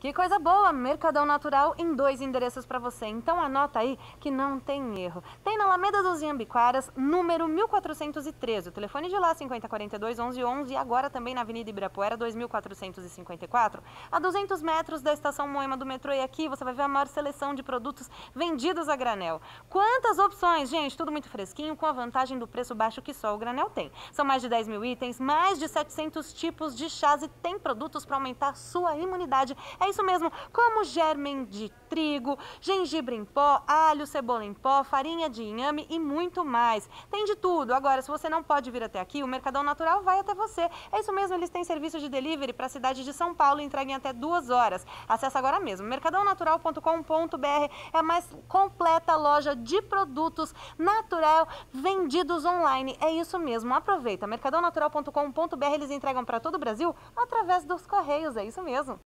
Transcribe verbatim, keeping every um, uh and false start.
Que coisa boa! Mercadão Natural em dois endereços para você. Então anota aí que não tem erro. Tem na Alameda dos Iambiquaras, número mil quatrocentos e treze. O telefone de lá, cinquenta, quarenta e dois, onze, onze. E agora também na Avenida Ibirapuera, dois mil quatrocentos e cinquenta e quatro. A duzentos metros da estação Moema do metrô. E aqui você vai ver a maior seleção de produtos vendidos a granel. Quantas opções, gente! Tudo muito fresquinho, com a vantagem do preço baixo que só o granel tem. São mais de dez mil itens, mais de setecentos tipos de chás e tem produtos para aumentar a sua imunidade. É isso mesmo, como germen de trigo, gengibre em pó, alho, cebola em pó, farinha de inhame e muito mais. Tem de tudo. Agora, se você não pode vir até aqui, o Mercadão Natural vai até você. É isso mesmo, eles têm serviço de delivery para a cidade de São Paulo e entrega em até duas horas. Acesse agora mesmo, mercadão natural ponto com ponto br. É a mais completa loja de produtos natural vendidos online. É isso mesmo, aproveita. mercadão natural ponto com ponto br, eles entregam para todo o Brasil através dos correios, é isso mesmo.